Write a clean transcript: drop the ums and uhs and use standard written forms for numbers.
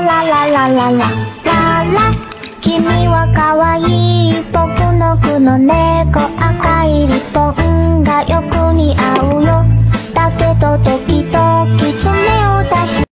ラララララララ君はかわいい僕の句のね